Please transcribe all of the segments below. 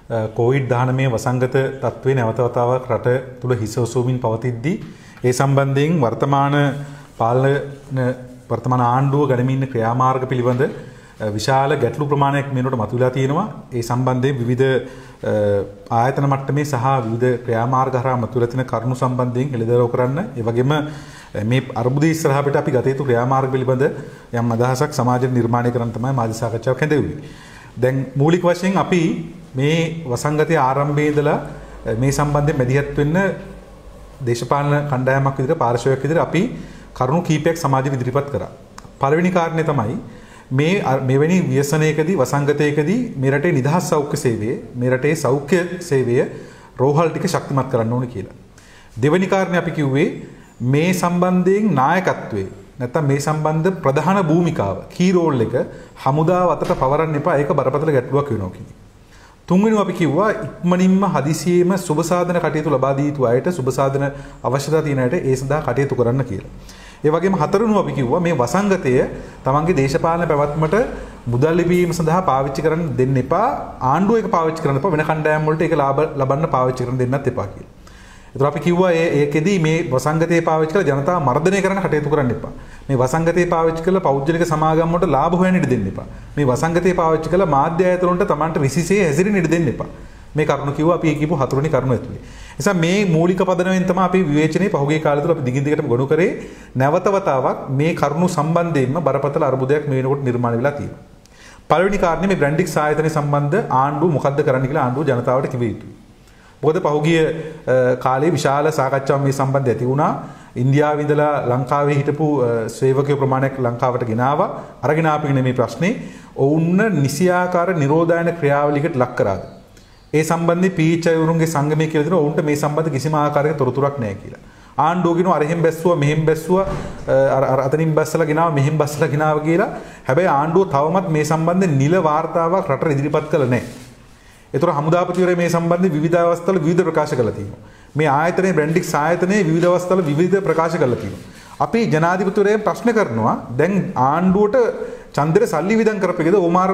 COVID-19 වසංගත තත්ත්වයේ නැවත වතාවක් රට තුල හිස ඔසවමින් පවතිද්දී ඒ සම්බන්ධයෙන් වර්තමාන ආණ්ඩුව ගනිමින් ඉන්න ක්‍රියාමාර්ග පිළිබඳ විශාල ගැටලු ප්‍රමාණයක් මෙන්නට මතුවලා තියෙනවා. ඒ සම්බන්ධයෙන් විවිධ ආයතන මට්ටමේ සහ විවිධ ක්‍රියාමාර්ග හරහා මතුවලා තියෙන කරුණු සම්බන්ධයෙන් හෙළිදරව් කරන්න, ඒ වගේම මේ අර්බුදයේ ඉස්සරහට අපි ගත යුතු ක්‍රියාමාර්ග පිළිබඳ යම් අදහසක් සමාජයට නිර්මාණය කරන්න තමයි මාධ්‍ය සාකච්ඡාවක් හැදෙන්නේ. දැන් මූලික වශයෙන් අපි මේ වසංගතයේ ආරම්භයේ ඉඳලා මේ සම්බන්ධයෙන් මැදිහත් වෙන්න දේශපාලන කණ්ඩායමක් විදිහට පාර්ශවයක් විදිහට අපි කරුණු කීපයක් සමාජයට ඉදිරිපත් කරා. පළවෙනි කාරණේ තමයි මෙවැනි ව්‍යසනයකදී වසංගතයකදී මේ රටේ නිදහස් සෞඛ්‍ය සේවය, මේ රටේ සෞඛ්‍ය සේවය රෝහල් ටික ශක්තිමත් කරන්න ඕනේ කියලා. දෙවෙනි කාරණේ අපි කිව්වේ මේ සම්බන්ධයෙන් නායකත්වයේ නැත්නම් මේ සම්බන්ධ ප්‍රධාන භූමිකාව කී රෝල් එක හමුදාව අතට පවරන්න එපා. ඒක බරපතල ගැටලුවක් වෙනවා කියන්නේ. තුන්වෙනිව අපි කිව්වා ඉක්මනින්ම හදිසියෙම සුබ සාධන කටයුතු ලබා දී යුතු අයට සුබ සාධන අවශ්‍යතාව තියෙන අයට ඒ සඳහා කටයුතු කරන්න කියලා. ඒ වගේම හතරවෙනිව අපි කිව්වා මේ වසංගතය තමන්ගේ දේශපාලන පැවැත්මට මුදල් ලැබීම සඳහා පාවිච්චි කරන්න දෙන්න එපා. ආණ්ඩුව ඒක පාවිච්චි කරන්න එපා. වෙන කණ්ඩායම් වලට ඒක ලාභ ලබන්න පාවිච්චි කරන්න දෙන්නත් එපා කියලා. ඒතර අපි කිව්වා ඒකෙදී මේ වසංගතය පාවිච්චි කරලා ජනතාව මර්ධනය කරන්න කටයුතු කරන්න එපා. මේ වසංගතය පාවිච්චි කරලා පෞද්ගලික සමාගම් වලට ලාභ හොයන්න ඉඩ දෙන්න එපා. මේ වසංගතය පාවිච්චි කරලා මාධ්‍ය ආයතන වලට Tamanට විසිසේ හැසිරෙන්න ඉඩ දෙන්න එපා. මේ කරුණු කිව්වා අපි කියපු හතරවෙනි කරුණ ඇතුලේ. නිසා මේ මූලික පදනමෙන් තමයි අපි විවේචනයේ පහුගිය කාලය තුළ අපි දිගින් දිගටම ගොනු කරේ. නැවත වතාවක් මේ කරුණු සම්බන්ධයෙන්ම බරපතල අර්බුදයක් මේ වෙනකොට නිර්මාණය වෙලා තියෙනවා. පළවෙනි කාරණේ මේ බ්‍රැන්ඩික්ස් ආයතනය සම්බන්ධ ආණ්ඩුව මොකද්ද කරන්න කියලා ආණ්ඩුව ජනතාවට කිව යුතුයි. මොකද පහුගිය කාලේ විශාල සාකච්ඡාවක් මේ සම්බන්ධ ඇති වුණා. ඉන්දියාවේ ඉඳලා ලංකාවේ හිටපු සේවකයෝ ප්‍රමාණයක් ලංකාවට ගෙනාවා. අරගෙන ආපින මේ ප්‍රශ්නේ ඔවුන්න නිසියාකාර නිරෝධායන ක්‍රියාවලියකට ලක් කරාද? ඒ සම්බන්ධයෙන් පීචයවරුන්ගේ සංගමය කියලා දෙනවා ඔවුන්ට මේ සම්බන්ධ කිසිම ආකාරයක තොරතුරක් නැහැ කියලා. ආණ්ඩුව කියනවා අරහෙන් බැස්සුවා මෙහෙන් බැස්සුවා අර අතනින් බැස්සලා ගෙනාවා මෙහෙන් බැස්සලා ගෙනාවා කියලා. හැබැයි ආණ්ඩුව තවමත් මේ සම්බන්ධයෙන් නිල වාර්තාවක් රටට ඉදිරිපත් කළා නැහැ. ඒතර හමුදාපතිවරයා මේ සම්බන්ධයෙන් විවිධ අවස්ථාවල විවිධ ප්‍රකාශ කළා තියෙනවා. මේ ආයතනයේ බ්‍රැන්ඩික්ස් ආයතනයේ විවිධ අවස්ථාවල විවිධ ප්‍රකාශ කළා තියෙනවා. අපි ජනාධිපතිවරයා ප්‍රශ්න කරනවා දැන් ආණ්ඩුවට චන්දර සල්ලි විදන් කරපෙකද ඕමාර්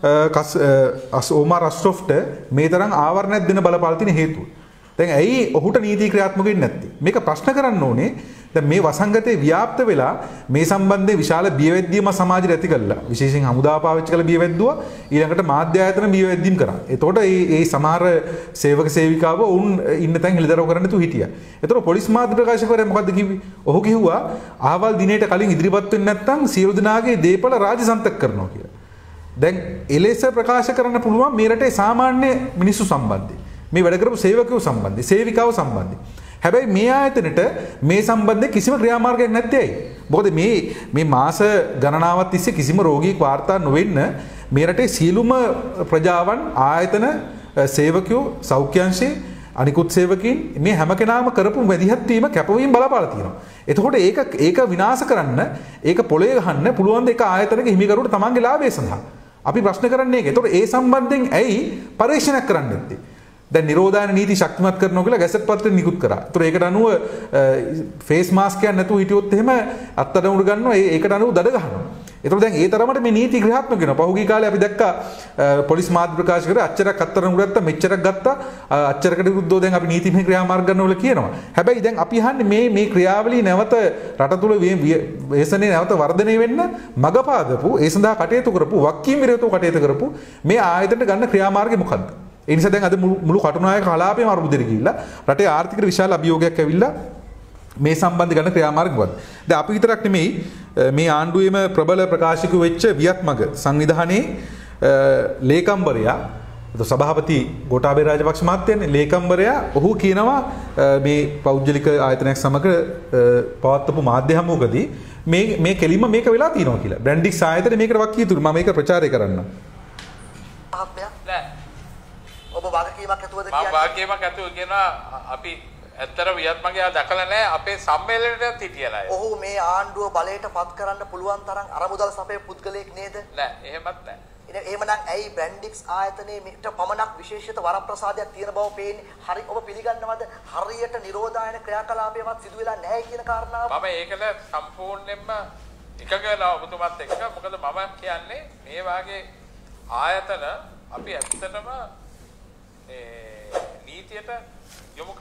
අස්රොෆ්ට මේ තරම් ආවරණයක් දෙන බලපාල තියෙන හේතුව. දැන් ඇයි ඔහුට නීති ක්‍රියාත්මක වෙන්නේ නැත්තේ? මේක ප්‍රශ්න කරන්න ඕනේ. දැන් මේ වසංගතේ ව්‍යාප්ත වෙලා මේ සම්බන්ධයෙන් විශාල බියවැද්දීම සමාජයට ඇති කළා. විශේෂයෙන් හමුදාව පාවිච්චි කරලා බියවැද්දුවා. ඊළඟට මාධ්‍ය ආයතන බියවැද්දීම් කරා. එතකොට මේ සමහර සේවක සේවිකාවෝ උන් ඉන්න තැන් හෙළිදරව් කරන්න තු හිටියා. එතකොට පොලිස් මාධ්‍ය ප්‍රකාශකවරයා මොකද්ද කිව්වේ? ඔහු කිව්වා අහවල් දිනේට කලින් ඉදිරිපත් වෙන්නේ නැත්නම් සියලු දෙනාගේ දේපල රාජසන්තක කරනවා කියලා. දැන් එලෙස ප්‍රකාශ කරන්න පුළුවන් මේ රටේ සාමාන්‍ය මිනිස්සු සම්බන්ධයෙන්. මේ වැඩ කරපු සේවකයෝ සම්බන්ධයෙන්, සේවිකාවෝ සම්බන්ධයෙන්. හැබැයි මේ ආයතනට මේ සම්බන්ධයෙන් කිසිම ක්‍රියාමාර්ගයක් නැත්තේ ඇයි? මොකද මේ මාස ගණනාවක් තිස්සේ කිසිම රෝගීෙක් වාර්තා නොවෙන්න මේ රටේ සියලුම ප්‍රජාවන් ආයතන සේවකයෝ සෞඛ්‍යංශයේ අනිකුත් සේවකීන් මේ හැම කෙනාම කරපු වැදිහත් වීම කැපවීම බලපාලා තියෙනවා. එතකොට ඒක විනාශ කරන්න, ඒක පොළේ ගහන්න පුළුවන් ද ඒක ආයතනක හිමිකරුට තමන්ගේ ලාභය සඳහා. අපි ප්‍රශ්න කරන්නේ ඒක. එතකොට ඒ සම්බන්ධයෙන් ඇයි පරීක්ෂණයක් කරන්න නැත්තේ? දැන් නිරෝධායන නීති ශක්තිමත් කරනවා කියලා ගැසට් පත්‍රය නිකුත් කරා. ඒතර ඒකට අනුව ෆේස් මාස්ක් එකක් නැතුව හිටියොත් එහෙම අත්අඩංගුවට ගන්නවා. ඒකට අනුව දඩ ගහනවා. ඒතර දැන් ඒ තරමට මේ නීති ක්‍රියාත්මක වෙනවා. පහුගිය කාලේ අපි දැක්කා පොලිස් මාධ්‍ය ප්‍රකාශ කරේ අච්චරක් අත්අඩංගුවට ගත්තා, මෙච්චරක් ගත්තා, අච්චරකට විරුද්ධව දැන් අපි නීතිමය ක්‍රියාමාර්ග ගන්නවල කියනවා. හැබැයි දැන් අපි අහන්නේ මේ ක්‍රියාවලිය නැවත රට තුළ ව්‍යසනයේ නැවත වර්ධනය වෙන්න මඟ පාදපු, ඒ සඳහා කටයුතු කරපු, වක්කීම් විරහිතව කටයුතු කරපු මේ ආයතනට ගන්න ක්‍රියාමාර්ගය මොකක්ද? ඒ නිසා දැන් අද මුළු කටුනායක කලාපයේම අරුබුදෙට ගිහිල්ලා රටේ ආර්ථිකයට විශාල අභියෝගයක් ඇවිල්ලා මේ සම්බන්ධ ගන්න ක්‍රියාමාර්ග වද. දැන් අපි විතරක් නෙමෙයි මේ ආණ්ඩුවේම ප්‍රබල ප්‍රකාශකව වෙච්ච වියත්මග සංවිධානයේ ලේකම්වරයා සභාපති ගෝඨාභය රාජපක්ෂ මහත්තයනේ ලේකම්වරයා ඔහු කියනවා මේ පෞද්ගලික ආයතනයක් සමග පවත්වපු මාධ්‍ය හමුවකදී මේ කෙලින්ම මේක වෙලා තියෙනවා කියලා. බ්‍රැන්ඩික්ස් ආයතනේ මේකට වක්කිය යුතුයි. මම මේක ප්‍රචාරය කරන්න. ඔබ වාගකීමක් ඇතුවද කියන්නේ? මම වාගකීමක් ඇතුව කියනවා අපි ඇත්තට වියත්මගේ දැකලා නැහැ අපේ සම්මේලනයේට හිටියලා. ඔහු මේ ආණ්ඩුව බලයට පත් කරන්න පුළුවන් තරම් අරමුදල් සපේ පුද්ගලයෙක් නේද? නෑ එහෙමත් නෑ. එහෙමනම් ඇයි බ්‍රැන්ඩික්ස් ආයතනයේ මෙට පමණක් විශේෂිත වරප්‍රසාදයක් තියෙන බව පේන්නේ? හරි ඔබ පිළිගන්නවද? හරියට නිරෝධායන ක්‍රියාකලාපයවත් සිදු වෙලා නැහැ කියන කාරණාව? මම ඒකට සම්පූර්ණයෙන්ම එකග වෙලා ඔබතුමාත් එක්ක මොකද මම කියන්නේ මේ වාගේ ආයතන අපි ඇත්තටම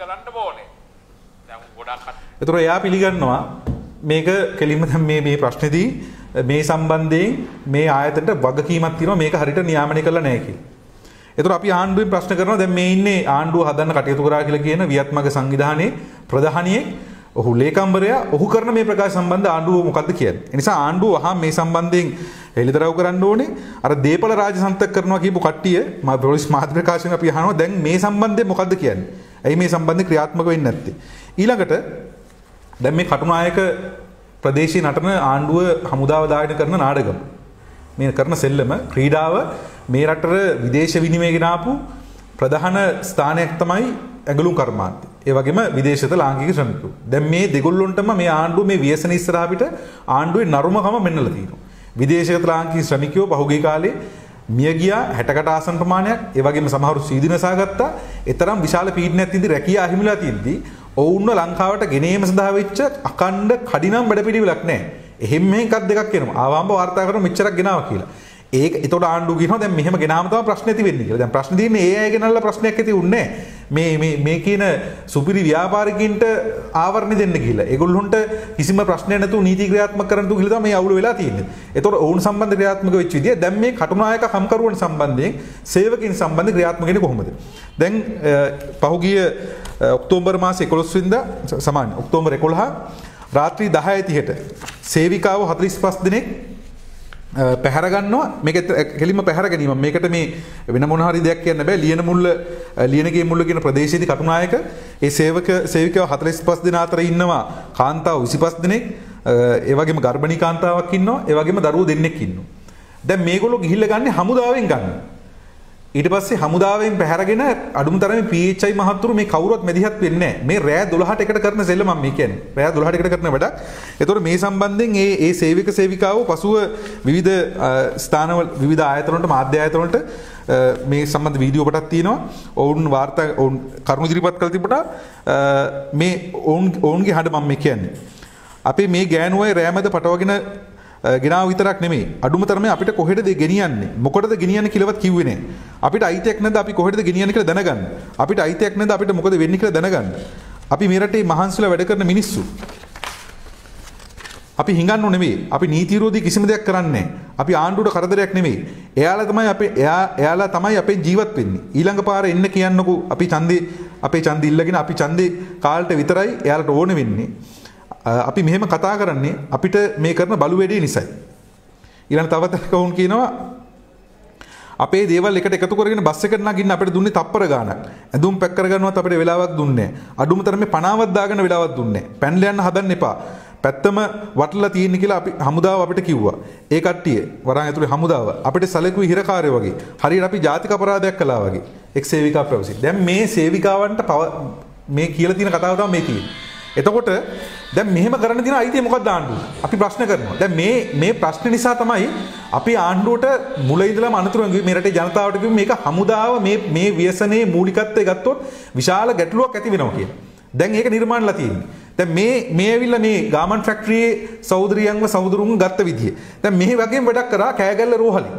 කරන්න ඕනේ. දැන් ගොඩක් ඒතර එයා පිළිගන්නවා මේක කෙලින්ම දැන් මේ ප්‍රශ්නේදී මේ සම්බන්ධයෙන් මේ ආයතනට වගකීමක් තියෙනවා මේක හරියට නියාමනය කරලා නැහැ කියලා. ඒතර අපි ආණ්ඩුවෙන් ප්‍රශ්න කරනවා දැන් මේ ඉන්නේ ආණ්ඩුව හදන්න කටයුතු කරා කියලා කියන වියත්මග සංවිධානයේ ප්‍රධානියෙක් ඔහු ලේකම්වරයා ඔහු කරන මේ ප්‍රකාශ සම්බන්ධ ආණ්ඩුව මොකද්ද කියන්නේ. ඒ නිසා ආණ්ඩුව වහා මේ සම්බන්ධයෙන් එළිදරව් කරන්න ඕනේ. අර දීපල රාජසන්තක කරනවා කියපු කට්ටිය පොලිස් මාධ්‍ය ප්‍රකාශන අපි අහනවා දැන් මේ සම්බන්ධයෙන් මොකද්ද කියන්නේ. ඇයි මේ සම්බන්ධයෙන් ක්‍රියාත්මක වෙන්නේ නැත්තේ? ඊළඟට දැන් මේ කටුනායක ප්‍රදේශයේ නටන ආණ්ඩුව හමුදාව දායන කරන නාඩගම මේ කරන සෙල්ලම ක්‍රීඩාව මේ රටට විදේශ විනිමය ගෙන ආපු ප්‍රධාන ස්ථානයක් තමයි ඇඟලුම් කර්මාන්තය. ඒ වගේම විදේශගත ලාංකික ශ්‍රමිකයෝ. දැන් මේ දෙගොල්ලොන්ටම මේ ආණ්ඩුව මේ ව්‍යසන ඉස්සරහ පිට ආණ්ඩුවේ නරුමකම මෙන්නලා තියෙනවා. විදේශගත ලාංකික ශ්‍රමිකයෝ පහුගිය කාලේ මිය ගියා 60කට ආසන්න ප්‍රමාණයක්. ඒ වගේම සමහරු සීදිනසා ගත්තා. ඒතරම් විශාල පීඩනයක් තියදී රැකියා අහිමිලා තියදී ඔවුන්ව ලංකාවට ගෙනීම සඳහා වෙච්ච අකණ්ඩ කඩිනම් වැඩපිළිවෙලක් නැහැ. එහෙම එකක් දෙකක් කියනවා. ආවම්බ වාර්තා කරන මෙච්චරක් ගෙනාවා කියලා. ඒක ඒතකොට ආණ්ඩුව කියනවා දැන් මෙහෙම ගෙනාම තමයි ප්‍රශ්නේ ඇති වෙන්නේ කියලා. දැන් ප්‍රශ්නේ තියෙන්නේ ඒ අය ගෙනල්ලා ප්‍රශ්නයක් ඇති උන්නේ මේ කියන සුපිරි ව්‍යාපාරිකින්ට ආවරණය දෙන්න කියලා. ඒගොල්ලොන්ට කිසිම ප්‍රශ්නයක් නැතුව නීති ක්‍රියාත්මක කරන්න තු කියලා තමයි මේ අවුල වෙලා තියෙන්නේ. ඒතකොට ඔවුන් සම්බන්ධ ක්‍රියාත්මක වෙච්ච විදිය දැන් මේ කටුනායක කම්කරුවන් සම්බන්ධයෙන් සේවකින් සම්බන්ධ ක්‍රියාත්මක වෙන්නේ කොහොමද? දැන් පහුගිය ඔක්තෝබර් මාසේ 11 වෙනිදා සමාන ඔක්තෝබර් 11 රාත්‍රී 10:30ට සේවිකාව 45 දිනක් පැහැර ගන්නවා. මේක කෙලින්ම පැහැර ගැනීම. මේකට මේ වෙන මොන හරි දෙයක් කියන්න බෑ. ලියනගේ මුල්ල කියන ප්‍රදේශයේදී කටුනායක ඒ සේවිකාව 45 දින අතර ඉන්නවා කාන්තාව 25 දිනක්. ඒ වගේම ගර්භණී කාන්තාවක් ඉන්නවා. ඒ වගේම දරුවෝ දෙන්නෙක් ඉන්නවා. දැන් මේගොල්ලෝ ගිහිල්ලා ගන්නේ හමුදාවෙන් ගන්න. ඊට පස්සේ හමුදාවෙන් පැහැරගෙන අඩුම තරමේ PHI මහත්තුරු මේ කවුරුවත් මෙදිහත් වෙන්නේ නැහැ. මේ රෑ 12ට එකට කරන සෙල්ල මම මේ කියන්නේ. රෑ 12ට එකට කරන වැඩක්. ඒතකොට මේ සම්බන්ධයෙන් ඒ සේවික සේවිකාවෝ පසුව විවිධ ස්ථානවල විවිධ ආයතන වලට මාධ්‍ය ආයතන වලට මේ සම්බන්ධ වීඩියෝ කොටක් තියෙනවා. ඔවුන් වාර්තා ඔවුන් කරුණු ඉදිරිපත් කරලා තිබුණා. මේ ඔවුන්ගේ හඬ මම මේ කියන්නේ. අපි මේ ගෑනුවයි රෑමැද පටවගෙන ගෙනාව විතරක් නෙමෙයි අඩුම තරමේ අපිට කොහෙටද ගෙනියන්නේ මොකටද ගෙනියන්නේ කියලාවත් කිව්වේ නෑ. අපිට අයිතියක් නැද්ද අපි කොහෙටද ගෙනියන්නේ කියලා දැනගන්න. අපිට අයිතියක් නැද්ද අපිට මොකද වෙන්නේ කියලා දැනගන්න. අපි මේ රටේ මහන්සිලා වැඩ කරන මිනිස්සු. අපි හිඟන්නු නෙමෙයි. අපි නීති විරෝධී කිසිම දෙයක් කරන්නේ නෑ. අපි ආණ්ඩුවට කරදරයක් නෙමෙයි. එයාලා තමයි අපේ ජීවත් වෙන්නේ. ඊළඟ පාර එන්න කියන්නකෝ අපි අපේ ඡන්දෙ ඉල්ලගෙන අපි ඡන්දේ කාලට විතරයි එයාලට ඕන වෙන්නේ. අපි මෙහෙම කතා කරන්නේ අපිට මේ කරන බලු වැඩේ නිසායි. ඊළඟ තවත් කවුන් කියනවා අපේ දේවල් එකට එකතු කරගෙන බස් එකට නගින්න අපිට දුන්නේ තප්පර ගාණක්. ඇඳුම් පැක් කරගන්නවත් අපිට වෙලාවක් දුන්නේ නැහැ. අඩුම තරමේ පණාවක් දාගෙන වෙලාවක් දුන්නේ නැහැ. පැන්ල යන්න හදන්න එපා. පැත්තම වටලා තියෙන කියලා අපි හමුදාව අපිට කිව්වා. ඒ කට්ටිය වරන් ඇතුලේ හමුදාව අපිට සැලකුවේ හිරකාරයෝ වගේ. හරියට අපි ජාතික අපරාධයක් කළා වගේ. එක් සේවිකා ප්‍රවසි. දැන් මේ සේවිකාවන්ට මේ කියලා තියෙන කතාව තමයි මේ තියෙන්නේ. එතකොට දැන් මෙහෙම කරන්න තියෙන අයිතිය මොකක්ද ආණ්ඩුව? අපි ප්‍රශ්න කරනවා. දැන් මේ ප්‍රශ්න නිසා තමයි අපි ආණ්ඩුවට මුල ඉඳලම අනතුරු මේ රටේ ජනතාවට කිව්වේ මේක හමුදාව මේ ව්‍යසනයේ මූලිකත්වය ගත්තොත් විශාල ගැටලුවක් ඇති වෙනවා කියලා. දැන් ඒක නිර්මාණලා තියෙන්නේ. දැන් මේ ඇවිල්ලා මේ ගාමන්ට් ෆැක්ටරියේ සහෝදරුන්ව ගත්ත විදිය. දැන් මේ වගේම වැඩක් කරා කෑගල්ල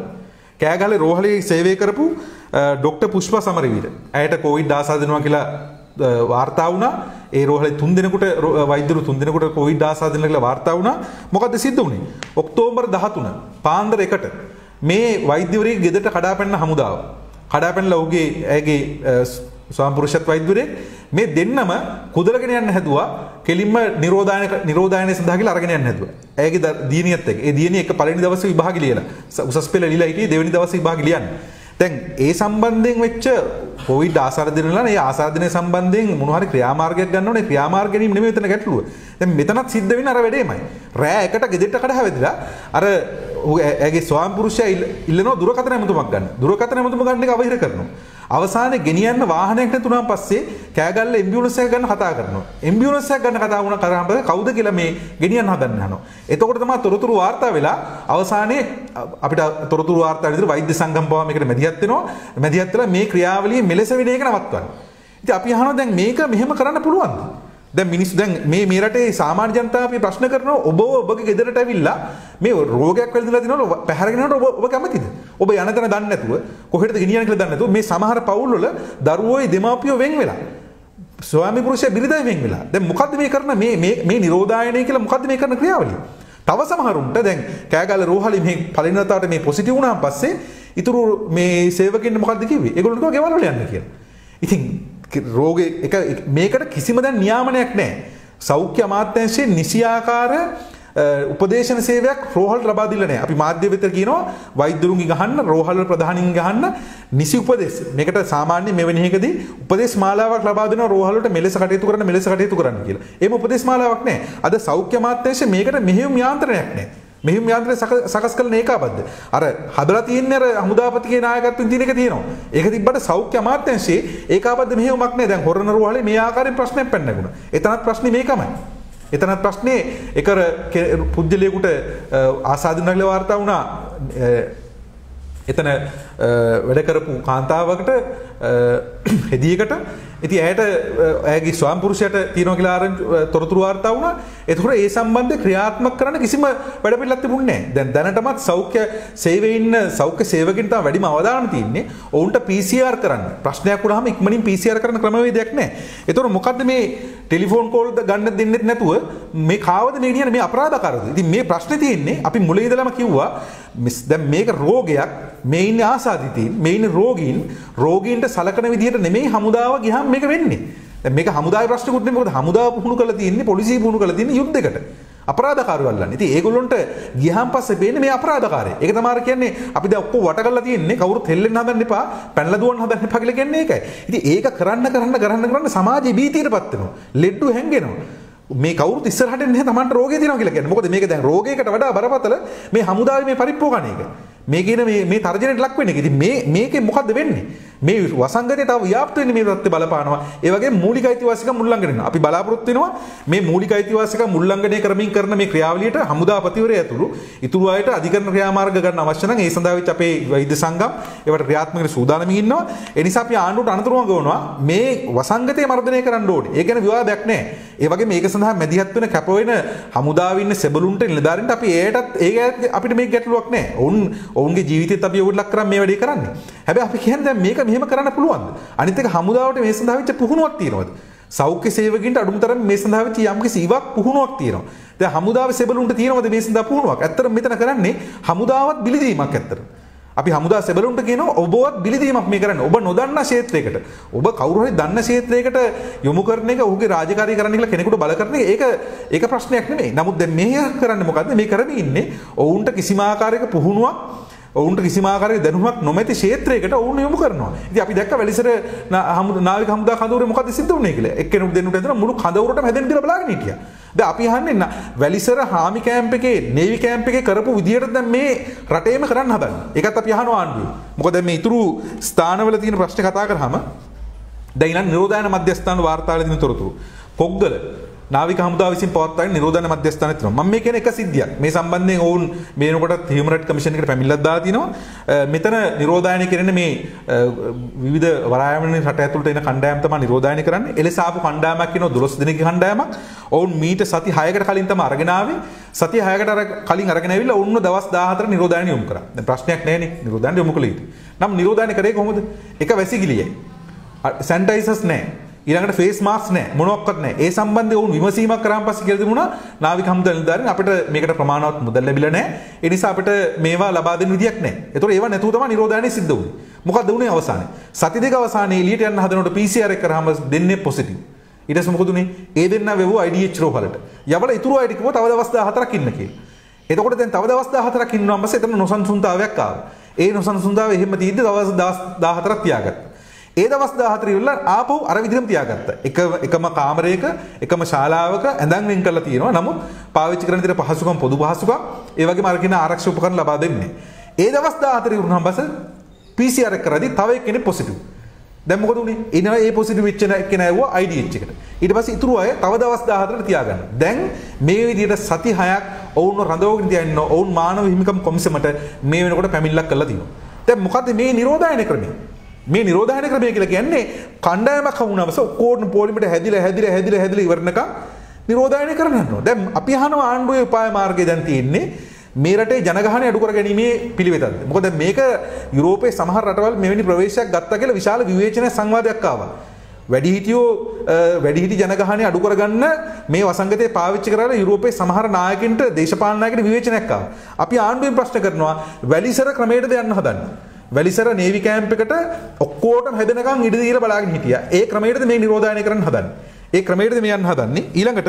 රෝහලේ සේවය කරපු ඩොක්ටර් පුෂ්පා සමරවීර. ඇයට කොවිඩ් ආසාදනවා කියලා වාර්තා වුණා. ඒ රෝහලේ 3 දිනකට වෛද්‍යවරු 3 දිනකට කොවිඩ් ආසාදන කියලා වාර්තා වුණා. මොකද්ද සිද්ධ වුනේ? ඔක්තෝබර් 13 පාන්දර 1ට මේ වෛද්‍යවරයෙක් ගෙදරට කඩාපැන්න හමුදාව. කඩාපැන්නලා ඇගේ ස්වාමිපුරුෂත් වෛද්‍යවරයෙක් මේ දෙන්නම කුදලගෙන යන්න හැදුවා. කෙලින්ම නිරෝධායනය සඳහා කියලා අරගෙන යන්න හැදුවා. ඇගේ දියණියත් එක්ක. ඒ දියණිය එක පළවෙනි දවසේ විභාගෙ ලියලා. උසස් පෙළ ලියලා හිටියේ දෙවෙනි දවසේ විභාගෙ ලියන්නේ. දැන් ඒ සම්බන්ධයෙන් වෙච්ච කොවිඩ් ආසාදනය වල ඒ ආසාදනය සම්බන්ධයෙන් මොන හරි ක්‍රියාමාර්ගයක් ගන්න ඕනේ. ක්‍රියාමාර්ග ගැනීම නෙමෙයි මෙතන ගැටලුව. දැන් මෙතනත් සිද්ධ වෙන්නේ අර වැඩේමයි. රෑ 1ට ගෙදරට කඩහැවෙදිලා අර ඇගේ ස්වාමිපුරුෂයා ඉල්ලනවා දුරකථන ඇමතුමක් ගන්න. දුරකථන ඇමතුම ගන්න එක අවහිර කරනවා. අවසානයේ ගෙනියන්න වාහනයක් නැතුණාන් පස්සේ කෑගල්ල එම්බියුලන්ස් එක ගන්න කතා කරනවා. එම්බියුලන්ස් එක ගන්න කතා වුණා කරාම කවුද කියලා මේ ගෙනියන්න හදන්න යනවා. එතකොට තමයි තොරතුරු වාර්තා වෙලා අවසානයේ අපිට තොරතුරු වාර්තා විදිහට වෛද්‍ය සංගම් පවා මේකට මැදිහත් වෙනවා. මැදිහත් වෙලා මේ ක්‍රියාවලිය මෙලෙස වෙන එක නවත්වන්න. ඉතින් අපි අහනවා දැන් මේක මෙහෙම කරන්න පුළුවන්ද? දැන් මිනිස්සු දැන් මේ රටේ සාමාන්‍ය ජනතාව අපි ප්‍රශ්න කරනවා ඔබගේ ගෙදරට ඇවිල්ලා මේ රෝගයක් වැළඳලා දිනවල පැහැරගෙන යනකොට ඔබ කැමතිද? ඔබ යන තැන දන්නේ නැතුව කොහෙටද ගෙනියන්නේ කියලා දන්නේ නැතුව මේ සමහර පවුල් වල දරුවෝයි දෙමාපියෝ වෙන් වෙලා ස්වාමි පුරුෂය බිරිඳයි වෙන් වෙලා. දැන් මොකද්ද මේ කරන මේ නිරෝධායනය කියලා මොකද්ද මේ කරන ක්‍රියාවලිය? තව සමහරුන්ට දැන් කෑගල්ල රෝහලේ මේ පරිණතවට මේ පොසිටිව් වුණාන් පස්සේ ඊතුරු මේ සේවකින් මොකද්ද කිව්වේ? ඒගොල්ලෝ කිව්වා ගෙවල් වල යන්න කියලා. ඉතින් රෝගේ එක මේකට කිසිම දැන් නියාමනයක් නැහැ. සෞඛ්‍ය අමාත්‍යාංශයේ නිසියාකාර උපදේශන සේවයක් රෝහල් ලබා දෙilla නැහැ. අපි මාධ්‍ය වෙත කියනවා වෛද්‍යරුන්ගේ ගහන්න රෝහල් වල ප්‍රධානින් ගහන්න නිසි උපදේශ. මේකට සාමාන්‍ය මෙවැනි එකදී උපදේශ මාලාවක් ලබා දෙනවා රෝහල් වලට මෙලෙස කටයුතු කරන්න කියලා. එහෙම උපදේශ මාලාවක් නැහැ. අද සෞඛ්‍ය අමාත්‍යාංශයේ මේකට මෙහෙයුම් යාන්ත්‍රණයක් නැහැ. මෙහෙම යාන්ත්‍රණය සකස් කළ ඒකාබද්ධ. අර හදලා තියෙන්නේ අර හමුදාපතිගේ නායකත්වයෙන් තියෙන එක තියෙනවා. ඒක තිබ්බට සෞඛ්‍ය අමාත්‍යාංශයේ ඒකාබද්ධ මෙහෙයුමක් නැහැ. දැන් හොරණ රෝහලේ මේ ආකාරයෙන් ප්‍රශ්නයක් පැන නැගුණා. එතනත් ප්‍රශ්නේ මේකමයි. එතනත් ප්‍රශ්නේ එකර පුද්ගලයෙකුට ආසාදිනගල වාර්තා වුණා. එතන වැඩ කරපු කාන්තාවකට හෙදියකට ඉතින් ඇයට ඇයගේ ස්වාම පුරුෂයාට තියෙනවා කියලා තොරතුරු වාර්තා වුණා. ඒතකොට ඒ සම්බන්ධ ක්‍රියාත්මක කරන්න කිසිම වැඩ පිළිලක් තිබුණේ නැහැ. දැන් දැනටමත් සෞඛ්‍ය සේවයේ ඉන්න සෞඛ්‍ය සේවකින් තමයි වැඩිම අවධානය තියෙන්නේ. ඔවුන්ට PCR කරන්න. ප්‍රශ්නයක් වුණාම ඉක්මනින් PCR කරන ක්‍රමවේදයක් නැහැ. ඒතකොට මොකද්ද මේ ටෙලිෆෝන් කෝල් ගන්න දෙන්නෙත් නැතුව මේ කාවද මේ කියන්නේ මේ අපරාධකාරද? ඉතින් මේ ප්‍රශ්නේ තියෙන්නේ අපි මුලින් ඉඳලම කිව්වා දැන් මේක රෝගයක් මේ ඉන්නේ ආසාදිතයින් මේ ඉන්නේ රෝගීන්ට සලකන විදිහට නෙමෙයි හමුදාව ගියාම මේක වෙන්නේ. දැන් මේක හමුදාවේ ප්‍රශ්නකුත් නෙමෙයි. මොකද හමුදාව පුහුණු කරලා තියෙන්නේ පොලිසිය පුහුණු කරලා තියෙන්නේ යුද්ධයකට. අපරාධකාරයෝ අල්ලන්නේ. ඉතින් ඒගොල්ලොන්ට ගියාන් පස්සේ වෙන්නේ මේ අපරාධකාරය. ඒක තමයි කියන්නේ අපි දැන් ඔක්කොම වට කරලා තියෙන්නේ කවුරුත් හෙල්ලෙන්න හදන්න එපා, පැනලා දුවන්න හදන්න එපා කියලා කියන්නේ ඒකයි. ඉතින් ඒක කරන්න සමාජයේ භීතියටපත් වෙනවා. ලෙඩ්ඩු හැංගෙනවා. මේ කවුරුත් ඉස්සරහට එන්නේ තමන්ට රෝගය තියෙනවා කියලා කියන්නේ. මොකද මේක දැන් රෝගයකට වඩා බරපතල මේ හමුදාවේ මේ පරිප්පෝකණ එක. මේ කියන මේ තර්ජනයට ලක් වෙන්නේ. ඉතින් මේකේ මොකද්ද වෙන්නේ? මේ වසංගතය තව ව්‍යාප්ත වෙන්නේ මේ தත්ත්වය බලපානවා. ඒ වගේම මූලික අයිතිවාසිකම් උල්ලංඝනය වෙනවා. අපි බලාපොරොත්තු වෙනවා මේ මූලික අයිතිවාසිකම් උල්ලංඝනය කරමින් කරන මේ ක්‍රියාවලියට හමුදාපතිවරයා ඇතුළු ඉතුරු අයට අධිකරණ ක්‍රියාමාර්ග ගන්න අවශ්‍ය නම් ඒ සඳහා වෙච්ච අපේ වෛද්‍ය සංගම් ඒවට ක්‍රියාත්මක වෙන්න සූදානම්ින් ඉන්නවා. ඒ නිසා අපි ආණ්ඩුවට අනතුරුම ගවනවා මේ වසංගතය මර්ධනය කරන්න ඕනේ. ඒ ගැන විවාදයක් නැහැ. ඒ වගේ මේක සඳහා මැදිහත් වෙන කැප වෙන හමුදාවේ ඉන්න සෙබළුන්ට නිලධාරීන්ට අපි ඒකට අපිට මේක ගැටලුවක් නැහැ. ඔවුන්ගේ ජීවිතේත් අපි ඔවුන් ලක් කරන් මේ වැඩේ කරන්නේ. හැබැයි අපි කියන්නේ දැන් මේක මෙහෙම කරන්න පුළුවන්ද? අනිත් එක හමුදාවට මේ සඳහා වෙච්ච පුහුණුවක් තියෙනවද? සෞඛ්‍ය සේවකින්ට අඩුම තරම් මේ සඳහා වෙච්ච යම්කිසි ඉවක් පුහුණුවක් තියෙනවා. දැන් හමුදාවේ සෙබළුන්ට තියෙනවද මේ සඳහා පුහුණුවක්? ඇත්තටම මෙතන කරන්නේ හමුදාවත් බිලිදීමක් ඇත්තටම. අපි හමුදා සෙබළුන්ට කියනවා ඔබවත් බිලිදීමක් මේ කරන්නේ. ඔබ නොදන්න ක්ෂේත්‍රයකට. ඔබ කවුරු හරි දන්න ක්ෂේත්‍රයකට යොමු කරන එක ඔහුගේ රාජකාරී කරන්න කියලා කෙනෙකුට බල කරන එක ඒක ප්‍රශ්නයක් නෙමෙයි. නමුත් දැන් මේ කරන්නේ මොකද්ද? මේ කරමින් ඉන්නේ ඔවුන්ට කිසිම ආකාරයක පුහුණුවක් ඔවුන්ට කිසිම ආකාරයක දැනුමක් නොමැති ක්ෂේත්‍රයකට ඔවුන් යොමු කරනවා. ඉතින් අපි දැක්ක වැලිසර නාවික හමුදා කඳවුරේ මොකද සිද්ධ වුනේ කියලා. එක්කෙනෙකුට දෙන්නුට ඇතුළේ මුළු කඳවුරටම හැදෙන්න කියලා බලාගෙන හිටියා. දැන් අපි අහන්නේ වැලිසර හාමි කැම්ප් එකේ නේවි කැම්ප් එකේ කරපු විදියට දැන් මේ රටේම කරන්න හදන්නේ. ඒකත් අපි අහනවා ආණ්ඩුවේ. මොකද මේ ඉතුරු ස්ථානවල තියෙන ප්‍රශ්න කතා කරාම දැන් ඊළඟ නිරෝධායන මධ්‍යස්ථාන වාර්තාවල දින තොරතුරු. පොග්ගල නාවික හමුදාව විසින් පවත්වාගෙන නිරෝධායන මධ්‍යස්ථානයේ තියෙනවා. මම මේ කියන එක සිද්ධියක්. මේ සම්බන්ධයෙන් ඔවුන් මේනකොට හියුමන් රයිට් කමිෂන් එකට පැමිණිල්ලක් දාලා තිනවා. මෙතන නිරෝධායන කරන්නේ මේ විවිධ වරායමන රට ඇතුළට එන කණ්ඩායම් තමයි නිරෝධායන කරන්නේ. එලෙස ආපු කණ්ඩායමක් කියනවා 12 දිනක කණ්ඩායමක්. ඔවුන් මීට සති 6කට කලින් තමයි අරගෙන ආවේ. සති 6කට කලින් අරගෙන ඇවිල්ලා ඔවුන්ව දවස් 14 නිරෝධායන යොමු කරා. දැන් ප්‍රශ්නයක් නැහැනේ නිරෝධායන යොමු කළ යුතුයි. නම් නිරෝධායන කරේ කොහොමද? එක වැසිකිළියයි. සැනිටයිසර්ස් නැහැ. ඊළඟට ෆේස් මාස්ක් නැහැ මොනවත් නැහැ. ඒ සම්බන්ධයෙන් වුන් විමසීමක් කරාන් පස්සේ කියලා තිබුණා නාවික හමුදා නිලධාරීන් අපිට මේකට ප්‍රමාණවත් මුදල් ලැබිලා නැහැ. ඒ නිසා අපිට මේවා ලබා දෙන්න විදියක් නැහැ. ඒතකොට ඒවා නැතුව තමයි නිරෝධායනය සිද්ධ වුනේ. මොකක්ද වුනේ අවසානයේ? සති දෙක අවසානයේ එළියට යන්න හදනකොට PCR එක කරාම දෙන්නේ පොසිටිව්. ඊට පස්සේ මොකද උනේ? ඒ දෙන්න වෙවුව IDH රෝහලට. යවලා ඉතුරු අයට කිව්වා තව දවස් 14ක් ඉන්න කියලා. එතකොට දැන් තව දවස් 14ක් ඉන්නවා පස්සේ එතන නොසන්සුන්තාවයක් ආවා. ඒ නොසන්සුන්තාව එහෙම තියෙද්දි දවස් 14ක් තියාගත්තා. ඒ දවස් 14 ඉවරලා ආපහු අර විදිහටම තියාගත්තා. එකම කාමරයක එකම ශාලාවක ඇඳන් වෙන් කරලා තියෙනවා. නමුත් පාවිච්චි කරන විදිහට පහසුකම් පොදු පහසුකම් ඒ වගේම අර කියන ආරක්ෂක උපකරණ ලබා දෙන්නේ. ඒ දවස් 14 ඉවරනහම බස PCR එක කරද්දී තව එක්කෙනෙක් පොසිටිව්. දැන් මොකද උනේ? එනවා ඒ පොසිටිව් වෙච්ච කෙනා ඇව්වා IDH එකට. ඊට පස්සේ ඉතුරු අය තව දවස් 14ට තියාගන්න. දැන් මේ විදිහට සති 6ක් ඔවුන්ව රඳවගෙන තියන්න ඔවුන් මානව හිමිකම් කොමිසමට මේ වෙනකොට පැමිණිල්ලක් කරලා තියෙනවා. දැන් මොකද්ද මේ නිරෝධායන ක්‍රමය? මේ නිරෝධායන ක්‍රමය කියලා කියන්නේ කණ්ඩායමක් හමුනවස ඔක්කොම පොලිමට හැදිලා ඉවරනකම් නිරෝධායන කරනවා. දැන් අපි අහනවා ආණ්ඩුවේ උපාය මාර්ගය දැන් තියෙන්නේ මේ රටේ ජනගහනය අඩු කර ගැනීමේ පිළිවෙතක්ද? මොකද මේක යුරෝපයේ සමහර රටවල් මෙවැනි ප්‍රවේශයක් ගත්තා කියලා විශාල විවේචන සංවාදයක් ආවා. වැඩිහිටි ජනගහනය අඩු කරගන්න මේ වසංගතය පාවිච්චි කරලා යුරෝපයේ සමහර නායකින්ට දේශපාලන නායකයින්ට විවේචනයක් ආවා. අපි ආණ්ඩුවෙන් ප්‍රශ්න කරනවා වැලිසර ක්‍රමයටද යන්න හදන්නේ. වැලිසර නේවි කැම්ප් එකට ඔක්කොටම හැදෙනකන් ඉඩ දීලා බලාගෙන හිටියා. ඒ ක්‍රමයටද මේ නිරෝධායනය කරන්න හදන්නේ. ඒ ක්‍රමයටද මේ යන්න හදන්නේ. ඊළඟට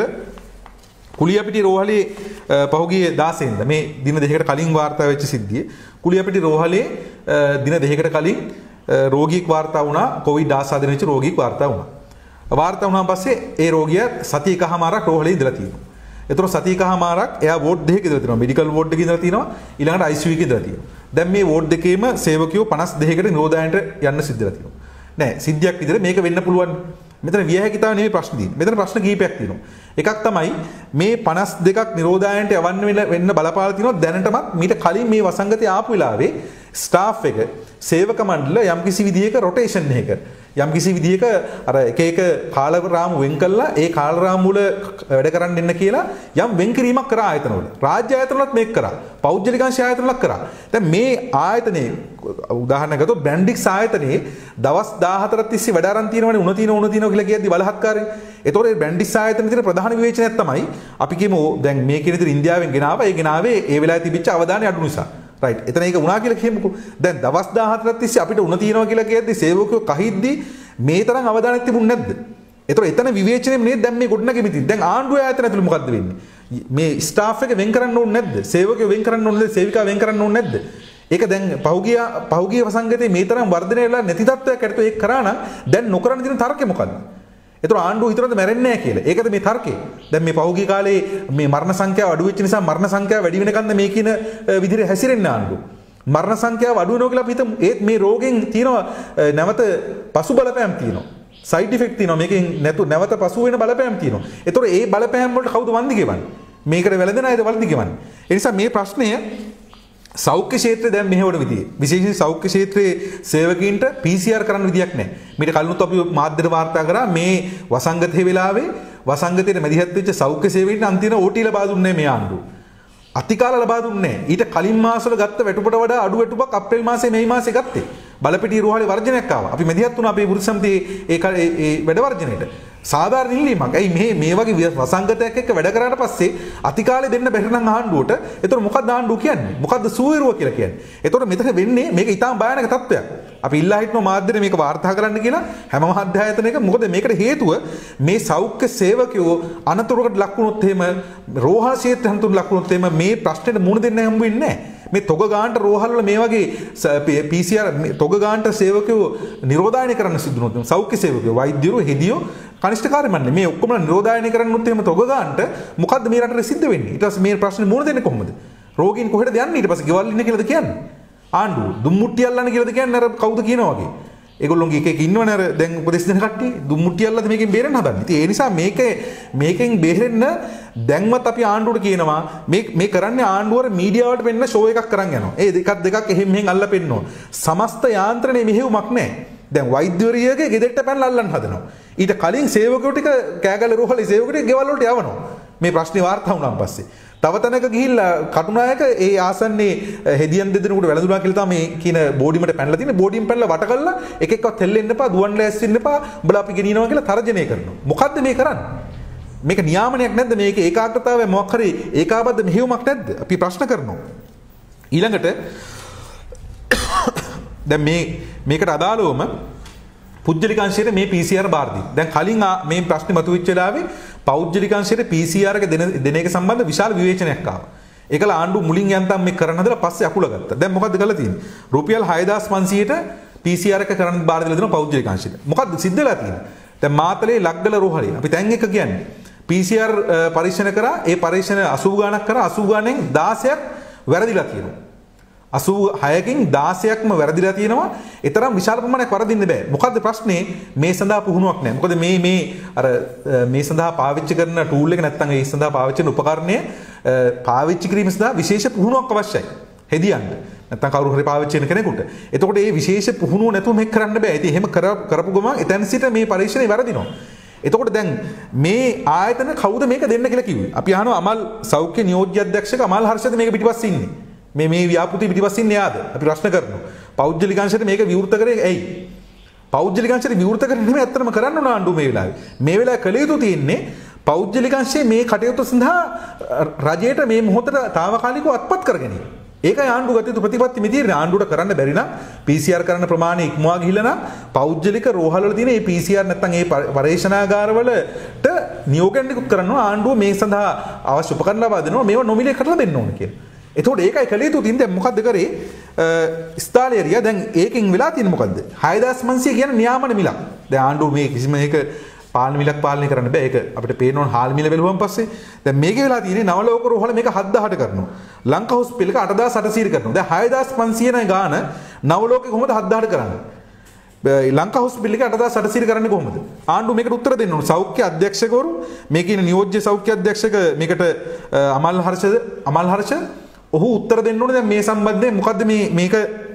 කුලියපිටි රෝහලේ පහුගිය 16 වෙනිදා මේ දින දෙකකට කලින් වාර්තා වෙච්ච සිද්ධිය. කුලියපිටි රෝහලේ දින දෙකකට කලින් රෝගියෙක් වාර්තා වුණා. COVID-19 වෙච්ච රෝගියෙක් වාර්තා වුණා. වාර්තා වුණාන් පස්සේ ඒ රෝගියා සතිය එකමාරක් රෝහලේ ඉඳලා තියෙනවා. ඒතර සතිය එකමාරක් එයා වෝඩ් දෙකක ඉඳලා තියෙනවා. මෙඩිකල් වෝඩ් එකක ඉඳලා තියෙනවා. ඊළඟට ICU එකේ ඉඳලා තියෙනවා. දැන් මේ වෝඩ් දෙකේම සේවකයෝ 52කට නිරෝධායනට යන්න සිද්ධ වෙලා තියෙනවා. නෑ සිද්ධියක් විදිහට මේක වෙන්න පුළුවන්. මෙතන විය හැකි තාව නෙමෙයි ප්‍රශ්න තියෙන්නේ. මෙතන ප්‍රශ්න කීපයක් තියෙනවා. එකක් තමයි මේ 52ක් නිරෝධායනට යවන්න වෙන්න බලපාලා තියෙනවා දැනටමත් මීට කලින් මේ වසංගතය ආපු වෙලාවේ ස්ටාෆ් එක සේවක මණ්ඩල යම්කිසි විදිහක රොටේෂන් එකක යම්කිසි විදිහක අර එක එක කාලරාමු වෙන් කළා ඒ කාලරාමු වල වැඩ කරන්න දෙන්න කියලා යම් වෙන් කිරීමක් කරා ආයතනවල. රාජ්‍ය ආයතනවලත් මේක කරා. පෞද්ගලික අංශ ආයතනවලත් කරා. දැන් මේ ආයතනේ උදාහරණයක් ගත්තොත් බ්‍රැන්ඩික්ස් ආයතනයේ දවස් 14ක් තිස්සේ වැඩ අරන් තියෙනවනේ උණ තියෙනවා කියලා කියද්දි බලහත්කාරයෙන්. ඒතකොට මේ බ්‍රැන්ඩික්ස් ආයතනයේ තියෙන ප්‍රධාන විවේචනයක් තමයි අපි කියමු දැන් මේ කියන විදිහට ඉන්දියාවෙන් ගෙනාවා. ඒ ගෙනාවේ ඒ වෙලාවේ තිබිච්ච අවධානය අඩු නිසා. රයිට්. එතන ඒක වුණා කියලා කියමුකෝ. දැන් දවස් 14ක් තිස්සේ අපිට උණ තියෙනවා කියලා කියද්දි සේවකයෝ කහිද්දි මේ තරම් අවධානයක් තිබුණේ නැද්ද? ඒතකොට එතන විවේචනයේ නේද දැන් මේ ගොඩනගෙමින් තියෙන්නේ. දැන් ආණ්ඩුවේ ආයතන ඇතුළේ මොකද්ද වෙන්නේ? මේ ස්ටාෆ් එක වෙන් කරන්න ඕනේ නැද්ද? සේවකයෝ වෙන් කරන්න ඕනේ නැද්ද? සේවිකා වෙන් කරන්න ඕනේ නැද්ද? ඒක දැන් පහුගිය වසංගතයේ මේ තරම් වර්ධනය වෙලා නැති තත්ත්වයක් ඇතිවෙ ඒක කරා නම් දැන් නොකරන දින තර්කය මොකද්ද? ඒතර ආණ්ඩුව හිතනද මැරෙන්නේ නැහැ කියලා. ඒකද මේ තර්කය. දැන් මේ පහුගිය කාලේ මේ මරණ සංඛ්‍යාව අඩු වෙච්ච නිසා මරණ සංඛ්‍යාව වැඩි වෙනකන්ද මේ කියන විදිහට හැසිරෙන්නේ ආණ්ඩුව. මරණ සංඛ්‍යාව අඩු වෙනවා කියලා අපි හිතමු. ඒත් මේ රෝගෙන් තියෙනවා නැවත පසු බලපෑම් තියෙනවා. සයිඩ් ඉෆෙක්ට් තියෙනවා. මේකෙන් නැවත පසු වෙන බලපෑම් තියෙනවා. ඒතර ඒ බලපෑම් වලට කවුද වන්දි ගෙවන්නේ? මේකට වැළඳෙන අයද වන්දි ගෙවන්නේ? ඒ නිසා මේ ප්‍රශ්නය සෞඛ්‍ය ක්ෂේත්‍රය දැන් මෙහෙවන විදිහේ විශේෂයෙන් සෞඛ්‍ය ක්ෂේත්‍රයේ සේවකීන්ට PCR කරන්න විදියක් නැහැ. මේක කලිනුත් අපි මාධ්‍යට වාර්තා කරා මේ වසංගතයේ වෙලාවේ වසංගතයේ මැදිහත් වෙච්ච සෞඛ්‍ය සේවකීන්ට අන්තිම OT ලබා දුන්නේ මේ ආණ්ඩුව. අතිකාල ලබා දුන්නේ නැහැ. ඊට කලින් මාසවල ගත්ත වැටුපට වඩා අඩු වැටුපක් අප්‍රේල් මාසේ මේ මාසේ ගත්තේ. බලපිටිය රෝහලේ වර්ජනයක් ආවා. අපි මැදිහත් වුණා අපේ පුරුෂ සමිතියේ ඒ වැඩ වර්ජනයේට. සාධාරණ ඉල්ලීමක්. ඇයි මේ වගේ වසංගතයක් එක්ක වැඩ කරාට පස්සේ අතිකාලේ දෙන්න බැරි නම් ආණ්ඩුවට. ඒතර මොකක්ද ආණ්ඩුව කියන්නේ? මොකක්ද සුවේරුව කියලා කියන්නේ? ඒතර මෙතන වෙන්නේ මේක ඊටාම භයානක තත්ත්වයක්. අපි ඉල්ලා හිටනවා මාධ්‍යෙට මේක වාර්තා කරන්න කියලා හැම මාධ්‍ය ආයතනයක. මොකද මේකට හේතුව මේ සෞඛ්‍ය සේවකයෝ අනතුරකට ලක් වුණොත් එහෙම රෝහල් ක්ෂේත්‍රයට අනතුරට ලක් වුණොත් එහෙම මේ ප්‍රශ්නෙට මුහුණ දෙන්න හම්බ වෙන්නේ නැහැ. මේ තොග ගානට රෝහල් වල මේ වගේ PCR තොග ගානට සේවකයෝ නිරෝධායනය කරන්න සිදු වුණොත් සෞඛ්‍ය සේවකයෝ වෛද්‍යවරු හෙදියෝ කනිෂ්ඨ කාර්යමණ්ඩල මේ ඔක්කොම නිරෝධායනය කරන්නොත් එහෙම තොග ගානට මොකද්ද මේ රටේ සිද්ධ වෙන්නේ? ඊට පස්සේ මේ ප්‍රශ්නේ මුහුණ දෙන්නේ කොහොමද? රෝගීන් කොහෙටද යන්නේ? ඊට පස්සේ ගෙවල් ඉන්න කියලාද කියන්නේ? ආණ්ඩුව දුම්මුට්ටි අල්ලන්න කියලාද කියන්නේ? අර කවුද කියනවා වගේ. ඒගොල්ලෝගේ එක ඉන්නවනේ අර දැන් උපදෙස් දෙන කට්ටිය දුම්මුට්ටි අල්ලලා මේකෙන් බේරෙන්න හදන්නේ. ඉතින් ඒ නිසා මේකෙන් බේරෙන්න දැන්වත් අපි ආණ්ඩුවට කියනවා මේ කරන්නේ ආණ්ඩුවර මීඩියාවට වෙන්න ෂෝ එකක් කරන් යනවා. ඒ දෙකක් එහෙම මෙහෙන් අල්ල පෙන්නනවා. සමස්ත යාන්ත්‍රණයේ මෙහෙයුමක් නැහැ. දැන් වෛද්‍යවරියගේ ගෙදරට පැනලා අල්ලන්න හදනවා. ඊට කලින් සේවකයෝ ටික කෑගල්ල රෝහලේ සේවකයෝ ටික ගෙවල් වලට යවනවා. මේ ප්‍රශ්නේ වාර්තා වුණාන් පස්සේ. තව තැනක ගිහිල්ලා කටුනායක ඒ ආසන්නේ හෙදියන් දෙදෙනෙකුට වැළඳුනා කියලා තමයි මේ කියන බෝඩිමට පැනලා තියෙන්නේ. බෝඩිම පැනලා වට කළා එක එක්කවත් හෙල්ලෙන්න එපා, දුවන්න ලෑස්ති වෙන්න එපා. උඹලා අපි ගෙනියනවා කියලා තර්ජනය කරනවා. මොකද්ද මේ කරන්නේ? මේක නියාමනයක් නැද්ද? මේක ඒකාග්‍රතාවය මොකක් හරි ඒකාබද්ධ මෙහෙයුමක් නැද්ද? අපි ප්‍රශ්න කරනවා. ඊළඟට දැන් මේකට අදාළවම පුද්ගලික අංශයට මේ PCR බාර දී. දැන් කලින් මේ ප්‍රශ්නේ මතුවෙච්ච වෙලාවේ පෞද්ගලික අංශයට PCR එක දෙන එක සම්බන්ධ විශාල විවේචනයක් ආවා. ඒකල ආණ්ඩුව මුලින් යන්තම් මේ කරන්න හදලා පස්සේ අකුල ගත්තා. දැන් මොකද්ද කරලා තියෙන්නේ? රුපියල් 6500ට PCR එක කරන්න බාර දීලා දෙනවා පෞද්ගලික අංශයට. මොකද්ද සිද්ධ වෙලා තියෙන්නේ? දැන් මාතලේ ලක්ගල රෝහලේ අපි තැන් එක කියන්නේ PCR පරීක්ෂණ කරා. ඒ පරීක්ෂණ 80 ගාණක් කරා. 80 ගාණෙන් 16ක් වැරදිලා තියෙනවා. 86කින් 16ක්ම වැරදිලා තියෙනවා. ඒ තරම් විශාල ප්‍රමාණයක් වරදින්න බෑ. මොකද්ද ප්‍රශ්නේ? මේ සඳහා පුහුණුවක් නැහැ. මොකද මේ සඳහා පාවිච්චි කරන ටූල් එක නැත්නම් ඒ සඳහා පාවිච්චි කරන උපකරණය පාවිච්චි කිරීම සඳහා විශේෂ පුහුණුවක් අවශ්‍යයි. හෙදියන්න. නැත්නම් කවුරු හරි පාවිච්චි කරන කෙනෙකුට. එතකොට මේ විශේෂ පුහුණුව නැතුව මේක කරන්න බෑ. ඉතින් එහෙම කරපු ගමන් එතන සිට මේ පරීක්ෂණය වැරදිනවා. එතකොට දැන් මේ ආයතන කවුද මේක දෙන්න කියලා කිව්වේ? අපි අහනවා අමල් සෞඛ්‍ය නියෝජ්‍ය අධ්‍යක්ෂක අමල් හර්ෂද මේක පිටිපස්සේ ඉන්නේ. මේ ව්‍යාපෘති පිටිපස්සින් යාද අපි ප්‍රශ්න කරනවා. පෞද්ගලික අංශයට මේක විවෘත කරේ ඇයි? පෞද්ගලික අංශයට විවෘත කරන්න නෙමෙයි ඇත්තටම කරන්න ඕන ආණ්ඩුව මේ වෙලාවේ. මේ වෙලාවේ කළ යුතු තියෙන්නේ පෞද්ගලික අංශයේ මේ කටයුතු සඳහා රජයට මේ මොහොතට తాවකාලිකව අත්පත් කර ගැනීම. ඒකයි ආණ්ඩුව ගත යුතු ප්‍රතිපත්ති මිදියේ ආණ්ඩුවට කරන්න බැරි නම් PCR කරන ප්‍රමාණය ඉක්මවා ගිහිල්ලා නම් පෞද්ගලික රෝහල් වල තියෙන මේ PCR නැත්නම් මේ පරීක්ෂණාගාරවලට නියෝගයන් නිකුත් කරනවා ආණ්ඩුව මේ සඳහා අවශ්‍ය උපකරණ ලබා දෙනවා මේවා නොමිලේ කරලා දෙන්න ඕන කියලා. එතකොට ඒකයි කළ යුතු තියෙන්නේ. දැන් මොකද්ද කරේ? ස්ථාලේරියා දැන් ඒකෙන් වෙලා තියෙන්නේ මොකද්ද? 6500 කියන නියාමන මිලක්. දැන් ආණ්ඩුව මේ කිසිම මේක පාලන මිලක් පාලනය කරන්න බෑ. ඒක අපිට පේන ඕන හාල් මිල බැලුවම පස්සේ දැන් මේකේ වෙලා තියෙන්නේ නවලෝක රෝහල මේක 7000ට කරනවා. ලංකා හොස්පිටල් එක 8800 කරනවා. දැන් 6500 න ගාන නවලෝකේ කොහොමද 7000ට කරන්නේ? ලංකා හොස්පිටල් එක 8800 කරන්නේ කොහොමද? ආණ්ඩුව මේකට උත්තර දෙන්න ඕන. සෞඛ්‍ය අධ්‍යක්ෂකවරු මේකේ නියෝජ්‍ය සෞඛ්‍ය අධ්‍යක්ෂක මේකට අමල් හර්ෂ ඔහු උත්තර දෙන්න ඕනේ. දැන් මේ සම්බන්ධයෙන් මොකද්ද මේක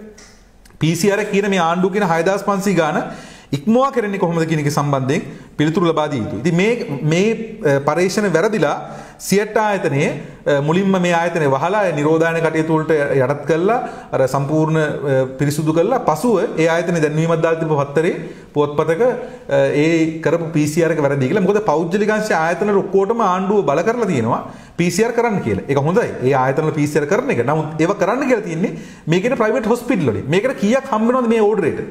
PCR කියන මේ ආණ්ඩුව කියන 6500 ගාන ඉක්මවා කරන්නේ කොහොමද කියන එක සම්බන්ධයෙන් පිළිතුරු ලබා දී යුතුයි. ඉතින් මේ පරීක්ෂණ වැරදිලා සියට් ආයතනයේ මුලින්ම මේ ආයතනය වහලා නිරෝධායන කටයුතු වලට යටත් කළා අර සම්පූර්ණ පිරිසුදු කළා. පසුව ඒ ආයතනයේ දැන්වීමක් දාලා තිබු පත්තරේ පුවත්පතක ඒ කරපු PCR එක වැරදි කියලා. මොකද පෞද්ගලික අංශ ආයතන ඔක්කොටම ආණ්ඩුව බල කරලා තියෙනවා PCR කරන්න කියලා. ඒක හොඳයි. ඒ ආයතනවල PCR කරන එක. නමුත් ඒව කරන්න කියලා තියෙන්නේ මේකේ ප්‍රයිවට් හොස්පිටල් වලින්. මේකට කීයක් හම්බ වෙනවද මේ ඕඩරේට?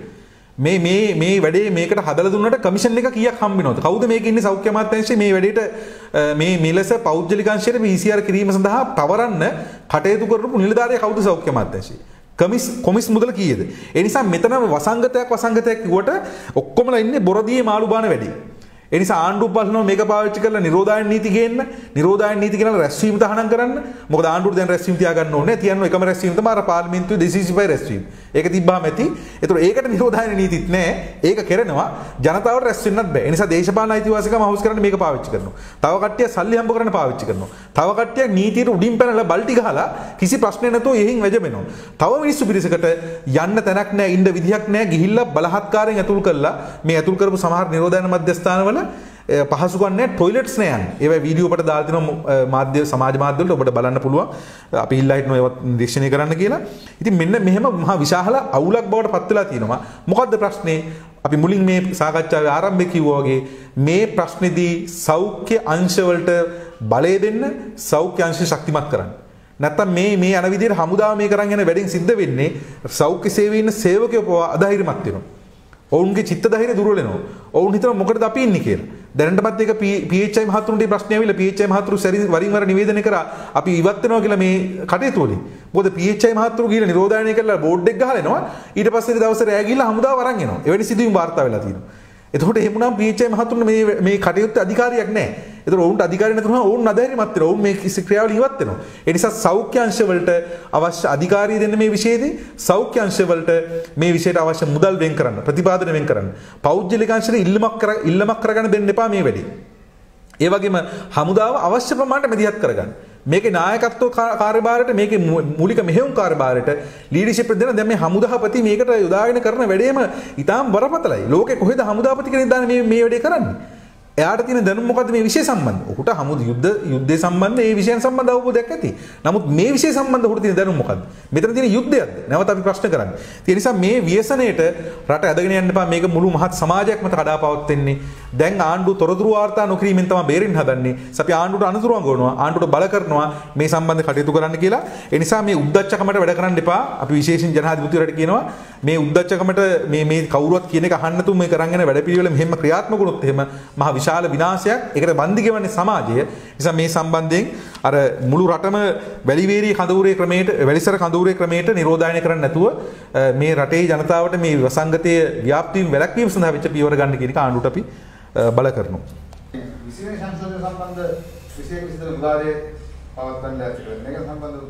මේ වැඩේ මේකට හදලා දුන්නට කමිෂන් එක කීයක් හම්බ වෙනවද? කවුද මේකේ ඉන්නේ සෞඛ්‍ය අමාත්‍යාංශයේ මේ වැඩේට මේ මෙලෙස පෞද්ගලික අංශයට PCR කිරීම සඳහා පවරන්න කටයුතු කරපු නිලධාරියා කවුද සෞඛ්‍ය අමාත්‍යාංශයේ? කොමිස් මුදල කීයද? ඒ නිසා මෙතන වසංගතයක් කිව්වට ඔක්කොමලා ඉන්නේ බොරදියේ මාළු බාන වැඩි. ඒ නිසා ආණ්ඩුව බලනවා මේක පාවිච්චි කරලා නිරෝධායන නීති ගේන්න. නිරෝධායන නීති කියනවා රැස්වීම තහනම් කරන්න. මොකද ආණ්ඩුවට දැන් රැස්වීම තියාගන්න ඕනේ. තියන්න එකම රැස්වීම තමයි අර පාර්ලිමේන්තුවේ 225 රැස්වීම. ඒක තිබ්බාම ඇති. ඒතර ඒකට නිරෝධායන නීතිත් නැහැ. ඒක කරනවා ජනතාවට රැස් වෙන්නත් බෑ. ඒ නිසා දේශපාලන අයිතිවාසිකම් හවුස් කරන්න මේක පාවිච්චි කරනවා. තව කට්ටිය සල්ලි හම්බ කරන්න පාවිච්චි කරනවා. තව කට්ටිය නීතියට උඩින් පැනලා බල්ටි ගහලා කිසි ප්‍රශ්නයක් නැතුව එහෙන් වැජබෙනවා. තව මිනිස්සු පිරිසකට යන්න තැනක් නැහැ, ඉන්න විදිහක් නැහැ. ගිහිල්ලා බලහත්කාරයෙන් ඇතුල් කළා. මේ ඇතුල් කරපු සමහර නිරෝධායන මධ්‍යස්ථානවල පහසුකම් නැහැ, টয়ලට්ස් නැහැ යන්නේ. ඒවා වීඩියෝ අපට දාලා තිනවා මාධ්‍ය සමාජ මාධ්‍ය වලට ඔබට බලන්න පුළුවන්. අපි ඉල්ලා හිටනවා ඒවත් නිරීක්ෂණය කරන්න කියලා. ඉතින් මෙන්න මෙහෙම මහා විශාල අවුලක් බවට පත් වෙලා තියෙනවා. මොකද්ද ප්‍රශ්නේ? අපි මුලින් මේ සාකච්ඡාවේ ආරම්භයේ කිව්වා වගේ මේ ප්‍රශ්නේදී සෞඛ්‍ය අංශ වලට බලය දෙන්න, සෞඛ්‍ය අංශ ශක්තිමත් කරන්න. නැත්තම් මේ යන විදිහට හමුදාව මේ කරන් යන වැඩෙන් සිද්ධ වෙන්නේ සෞඛ්‍ය සේවයේ ඉන්න සේවකයෝ පවා අධෛර්යමත් වෙනවා. ඔවුන්ගේ චිත්ත ධෛර්යය දුර්වල වෙනවා. ඔවුන් හිතනවා මොකටද අපි ඉන්නේ කියලා. දැනටමත් ඒක PHI මහතුරුන්ට ප්‍රශ්න ඇවිල්ලා PHI මහතුරු වරින් වර නිවේදනය කරා අපි ඉවත් වෙනවා කියලා මේ කටයුතු වලින්. මොකද PHI මහතුරු ගිහලා නිරෝධායනය කරලා බෝඩ් එක ගහලා එනවා. ඊට පස්සේ දවසේ රැය ගිහලා හමුදාව වරන් එනවා. එවැනි සිදුවීම් වාර්තා වෙලා තියෙනවා. එතකොට එහෙම නම් PHI මහතුරුන්ට මේ කටයුත්තේ අධිකාරියක් නැහැ. ඒතර ඔවුන්ට අධිකාරිය නැතුනම ඔවුන් අධෛර්යමත් වෙනවා. ඔවුන් මේ ක්‍රියාවලිය ඉවත් වෙනවා. ඒ නිසා සෞඛ්‍ය අංශ වලට අවශ්‍ය අධිකාරිය දෙන්න මේ විෂයේදී සෞඛ්‍ය අංශ වලට මේ විෂයට අවශ්‍ය මුදල් වෙන් කරන්න, ප්‍රතිපාදන වෙන් කරන්න. පෞද්ගලික අංශයට ඉල්ලමක් කරගන්න දෙන්න එපා මේ වැඩේ. ඒ වගේම හමුදාව අවශ්‍ය ප්‍රමාණයට මැදිහත් කරගන්න. මේකේ නායකත්ව කාර්යභාරයට මේකේ මූලික මෙහෙයුම් කාර්යභාරයට ලීඩර්ෂිප් දෙන්න දැන් මේ හමුදාපති මේකට යොදාගෙන කරන වැඩේම ඊටාම් බරපතලයි. ලෝකේ කොහෙද හමුදාපති කෙනෙක් දාන්නේ මේ වැඩේ කරන්නේ? එයාට තියෙන දැනුම මොකද්ද මේ විෂය සම්බන්ධ? ඔහුට යුද්ධය සම්බන්ධ මේ විෂයන් සම්බන්ධ අවබෝධයක් ඇති. නමුත් මේ විෂය සම්බන්ධ ඔහුට තියෙන දැනුම මොකද්ද? මෙතන තියෙන යුද්ධයක්ද? නැවත අපි ප්‍රශ්න කරන්නේ. ඒ නිසා මේ ව්‍යසනයේට රට ඇදගෙන යන්න එපා. මේක මුළු මහත් සමාජයක් මත කඩාපවත්වෙන්නේ. දැන් ආණ්ඩුව තොරතුරු වාර්තා නොකිරීමෙන් තමයි බේරෙන්න හදන්නේ. අපි ආණ්ඩුවට අනුතුරු අඟවනවා. ආණ්ඩුවට බල කරනවා මේ සම්බන්ධ කටයුතු කරන්න කියලා. ඒ නිසා මේ උද්දච්චකමට වැඩ කරන්න එපා. අපි විශේෂයෙන් ජනාධිපතිවරට කියනවා මේ උද්දච්චකමට මේ කවුරුවත් කියන එක අහන්න නැතුව මේ කරන් යන වැඩපිළිවෙල මෙහෙම ක්‍රියාත්මක වුණොත් එහෙම මහ විශාල විනාශයක්. ඒකට බන්දි ගෙවන්නේ සමාජය. නිසා මේ සම්බන්ධයෙන් අර මුළු රටම වැලිවේරී කඳවුරේ ක්‍රමයට වැලිසර කඳවුරේ ක්‍රමයට නිරෝධායනය කරන්න නැතුව මේ රටේ ජනතාවට මේ වසංගතයේ ව්‍යාප්තිය වැළැක්වීම සඳහා වෙච්ච පියවර ගන්න කියන එක ආණ්ඩුවට අපි බල කරනවා. විශේෂ සංසද සම්බන්ධ විශේෂ විස්තර උදාරයේ පවත්වන්න ඇති මේක සම්බන්ධව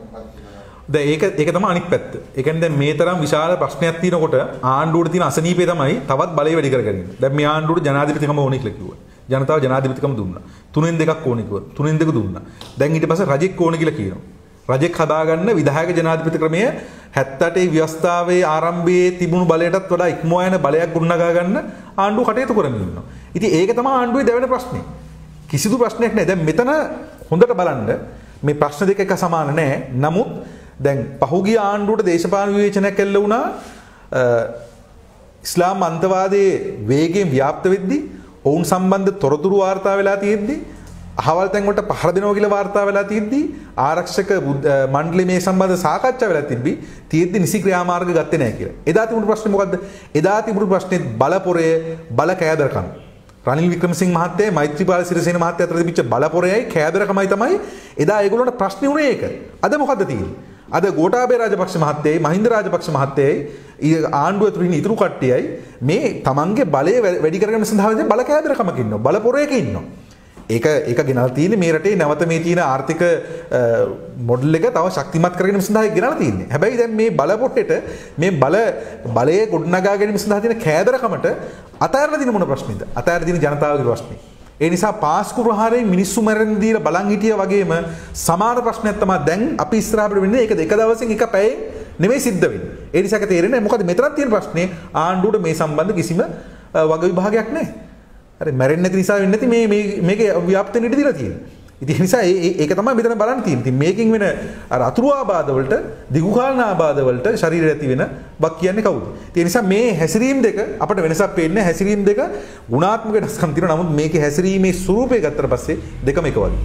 ඒක තමයි අනිත් පැත්ත. ඒ කියන්නේ දැන් මේ තරම් විශාල ප්‍රශ්නයක් තියෙනකොට ආණ්ඩුවට තියෙන අසනීපේ තමයි තවත් බලය වැඩි කරගන්නේ. දැන් මේ ආණ්ඩුවට ජනාධිපතිකම ඕනේ කියලා කිව්වා. ජනතාව ජනාධිපතිකම දුන්නා. 3න් 2ක් ඕනේ කිව්වා. 3න් 2 දුන්නා. දැන් ඊට පස්සේ රජෙක් ඕනේ කියලා කියනවා. රජෙක් හදාගන්න විධායක ජනාධිපති ක්‍රමය 78 ව්‍යවස්ථාවේ ආරම්භයේ තිබුණු බලයටත් වඩා ඉක්මවා යන බලයක් ගොඩනගා ගන්න ආණ්ඩුව කටයුතු කරමින් ඉන්නවා. ඉතින් ඒක තමයි ආණ්ඩුවේ දැවෙන ප්‍රශ්නේ. කිසිදු ප්‍රශ්නයක් නැහැ. දැන් මෙතන හොඳට බලන්න මේ ප්‍රශ්න දෙක එක සමාන නැහැ. නමුත් දැන් පහුගිය ආණ්ඩුවට දේශපාලන විවේචනයක් එල්ල වුණා ඉස්ලාම් අන්තවාදයේ වේගයෙන් ව්‍යාප්ත වෙද්දී ඔවුන් සම්බන්ධ තොරතුරු වාර්තා වෙලා තියෙද්දී අහවල් තැන් වලට පහර දෙනවා කියලා වාර්තා වෙලා තියෙද්දී ආරක්ෂක මණ්ඩලය මේ සම්බන්ධ සාකච්ඡා වෙලා තියෙද්දී නිසි ක්‍රියාමාර්ග ගත්තේ නැහැ කියලා. එදා තිබුණු ප්‍රශ්නේ මොකද්ද? එදා තිබුණු ප්‍රශ්නේ බලපොරය බල කෑදරකම්. රනිල් වික්‍රමසිංහ මහත්තයයි මෛත්‍රීපාල සිරිසේන මහත්තයා අතර තිබිච්ච බලපොරයයි කෑදරකමයි තමයි එදා ඒගොල්ලන්ට ප්‍රශ්නේ උනේ ඒක. අද මොකද්ද තියෙන්නේ? අද ගෝඨාභය රාජපක්ෂ මහත්තයයි මහින්ද රාජපක්ෂ මහත්තයයි ආණ්ඩුව ඇතුළේ ඉතුරු කට්ටියයි මේ තමන්ගේ බලය වැඩි කරගන්න සඳහා බල කෑදරකමක ඉන්නවා. බලපොරයක ඉන්නවා. ඒක ගෙනල්ලා තියෙන්නේ මේ රටේ නැවත මේ තියෙන ආර්ථික මොඩල් එක තව ශක්තිමත් කරගෙන සඳහා ගෙනල්ලා තියෙන්නේ. හැබැයි දැන් මේ බලපොට්ටෙට මේ බලයේ ගොඩනගා ගැනීම සඳහා තියෙන කෑදරකමට අතෑරලා දින මොන ප්‍රශ්නේද? අතෑර දින ජනතාවගේ ප්‍රශ්නේ. ඒ නිසා පාස්කු ප්‍රහාරයෙන් මිනිස්සු මරන්න දීලා බලන් හිටියා වගේම සමාන ප්‍රශ්නයක් තමයි දැන් අපි ඉස්සරහට වෙන්නේ. ඒක එක දවසින් එක පැයෙන් නෙමෙයි සිද්ධ වෙන්නේ. ඒ නිසා තේරෙන්නේ මොකද මෙතනක් තියෙන ප්‍රශ්නේ ආණ්ඩුවට මේ සම්බන්ධ කිසිම වග විභාගයක් නැහැ. හරි මැරෙන්නේ නැති නිසා වෙන්නේ නැති මේක ව්‍යාප්තෙන් ඉඳ දීලා තියෙන්නේ. ඉතින් ඒ නිසා ඒක තමයි මෙතන බලන්න තියෙන්නේ. ඉතින් මේකෙන් වෙන අර අතුරු ආබාධ වලට දිගු කාලන ආබාධ වලට ශරීරය ඇති වෙන බක් කියන්නේ කවුද? ඒ නිසා මේ හැසිරීම් දෙක අපිට වෙනසක් පේන්නේ. හැසිරීම් දෙක ගුණාත්මක වෙනස්කම් තියෙනවා. නමුත් මේකේ හැසිරීමේ ස්වරූපය ගත්තට පස්සේ දෙකම එක වගේ.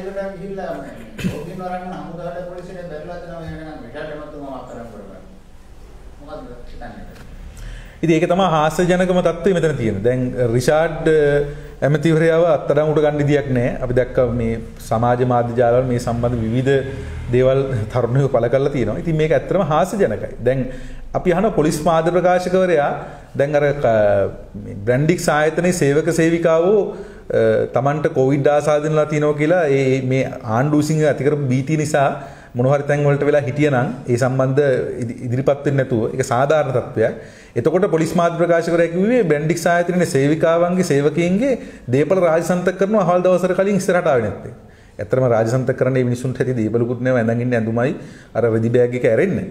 ඉතින් ඒක තමයි හාස්‍යජනකම තත්ත්වය මෙතන තියෙන්නේ. දැන් රිෂාඩ් ඇමතිවරයාව අත්අඩංගුවට ගන්න විදියක් නැහැ. අපි දැක්කා මේ සමාජ මාධ්‍ය ජාලවල මේ සම්බන්ධ විවිධ දේවල් තරුණයෝ පළ කරලා තියෙනවා. ඉතින් මේක ඇත්තටම හාස්‍යජනකයි. දැන් අපි අහන පොලිස් මාධ්‍ය ප්‍රකාශකවරයා දැන් අර බ්‍රැන්ඩික්ස් ආයතනයේ සේවක සේවිකාවෝ Tamanට කොවිඩ් ආසාදනලා තියෙනවා කියලා මේ ආණ්ඩුව විසින් ඇති කරපු බීතිය නිසා මොනවා හරි තැන් වලට වෙලා හිටියනම් ඒ සම්බන්ධ ඉදිරිපත් වෙන්නේ නැතුව ඒක සාධාරණ තත්ත්වයක්. එතකොට පොලිස් මාධ්‍ය ප්‍රකාශකවරයා කිව්වේ බ්‍රැන්ඩික්ස් ආයතනයේ සේවිකාවන්ගේ සේවකයින්ගේ දේපල රාජසන්තක කරනවා අහවල් දවසට කලින් ඉස්සරහට ආවේ නැත්තේ. ඇත්තටම රාජසන්තක කරන්න මේ මිනිසුන්ට ඇති දේපලකුත් නෑ ඇඳන් ඉන්නේ ඇඳුමයි අර රෙදි බෑග් එක ඇරෙන්නේ.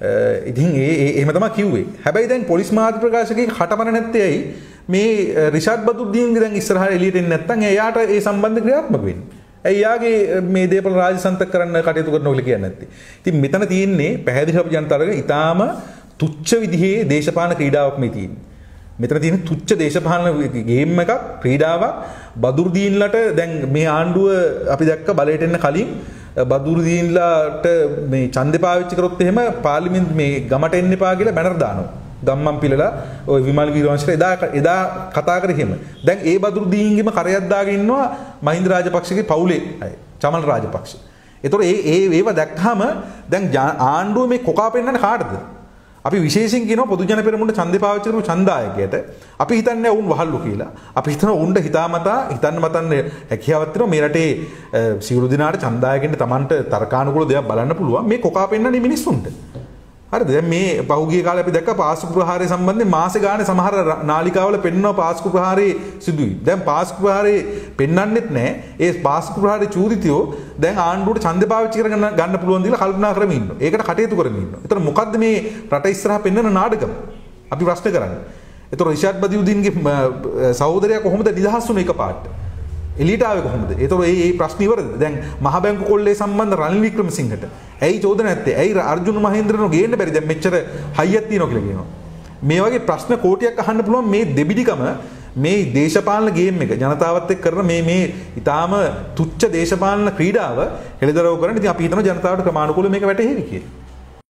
ඉතින් එහෙම තමයි කිව්වේ. හැබැයි දැන් පොලිස් මාධ්‍ය ප්‍රකාශකගේ හටමන නැත්තේ ඇයි මේ රිෂාඩ් බදුද්දීන්ගේ දැන් ඉස්සරහට එළියට එන්නේ නැත්නම් එයාට ඒ සම්බන්ධ ක්‍රියාත්මක වෙන්නේ. එයාගේ මේ දේපල රාජසන්තක කරන්න කටයුතු කරනවා කියලා කියන්නේ නැත්තේ. ඉතින් මෙතන තියෙන්නේ පැහැදිලිව අපි ජනතාවගේ ඊටාම තුච්ච විදිහේ දේශපාලන ක්‍රීඩාවක් මේ තියෙන්නේ. මෙතන තියෙන තුච්ච දේශපාලන ගේම් එකක් ක්‍රීඩාවක් බදුරුදීන්ලට දැන් මේ ආණ්ඩුව අපි දැක්ක බලයට එන්න කලින් බදුරුදීන්ලට මේ ඡන්දේ පාවිච්චි කරොත් එහෙම පාර්ලිමේන්තු මේ ගමට එන්න එපා කියලා බැනර් දානවා. ගම්මන් පිළලා ওই විමල් වීරවංශට එදා කතා කරේ එහෙම. දැන් ඒ බදුරුදීන්ගෙම කරයක් දාගෙන ඉන්නවා මහින්ද රාජපක්ෂගේ පවුලේ අය. චමල් රාජපක්ෂ. ඒතකොට ඒව දැක්කම දැන් ආණ්ඩුව මේ කොකා පෙන්නන්නේ කාටද? අපි විශේෂයෙන් කියනවා පොදු ජන පෙරමුණට ඡන්දේ පාවිච්චි කරපු ඡන්දායකයට අපි හිතන්නේ වුන් වහල්ලු කියලා. අපි හිතනවා උන්ට හිතාමතා හිතන්න මතන්න හැකියාවක් තියෙනවා මේ රටේ සියලු දිනාට ඡන්දායකෙන්ට Tamanට තර්කානුකූල දේවල් බලන්න පුළුවන්. මේ කොකා පෙන්නන්නේ මිනිස්සුන්ට. හරිද? දැන් මේ පහුගිය කාලේ අපි දැක්කා පාස්කු ප්‍රහාරය සම්බන්ධයෙන් මාසේ ගානේ සමහර නාලිකාවල පෙන්වනවා පාස්කු ප්‍රහාරයේ සිදුවි. දැන් පාස්කු ප්‍රහාරයේ පෙන්වන්නෙත් නැහැ. ඒ පාස්කු ප්‍රහාරයේ චූරිතයෝ දැන් ආණ්ඩුවට ඡන්දේ පාවිච්චි කරගෙන ගන්න පුළුවන් දීලා කල්පනා කරමින් ඉන්නවා. ඒකට කටයුතු කරමින් ඉන්නවා. ඒතර මොකද්ද මේ රට ඉස්සරහා පෙන්වන නාටකම? අපි ප්‍රශ්න කරන්නේ. ඒතර රිෂාඩ් බදියුදීන්ගේ සහෝදරයා කොහොමද නිදහස් වුනේ එකපාරට? එලියට ආවේ කොහොමද? ඒතර මේ ප්‍රශ්න ඉවරද? දැන් මහ බැංකු කොල්ලේ සම්බන්ධ රනිල් වික්‍රමසිංහට ඇයි චෝදන නැත්තේ? ඇයි අර්ජුන මහේන්ද්‍රනෝ ගේන්න බැරි? දැන් මෙච්චර හයියක් තියෙනවා කියලා කියනවා. මේ වගේ ප්‍රශ්න කෝටියක් අහන්න පුළුවන් මේ දෙබිඩිකම මේ දේශපාලන ගේම් එක ජනතාවත් එක්ක කරන මේ ඊටාම තුච්ච දේශපාලන ක්‍රීඩාව හෙළිදරව් කරන ඉතින් අපි හිතනවා ජනතාවට ක්‍රමානුකූලව මේක වැටහෙවි කියලා.